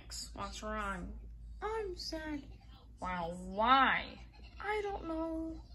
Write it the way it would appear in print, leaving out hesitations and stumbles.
Max, what's wrong? I'm sad. Well, why? I don't know.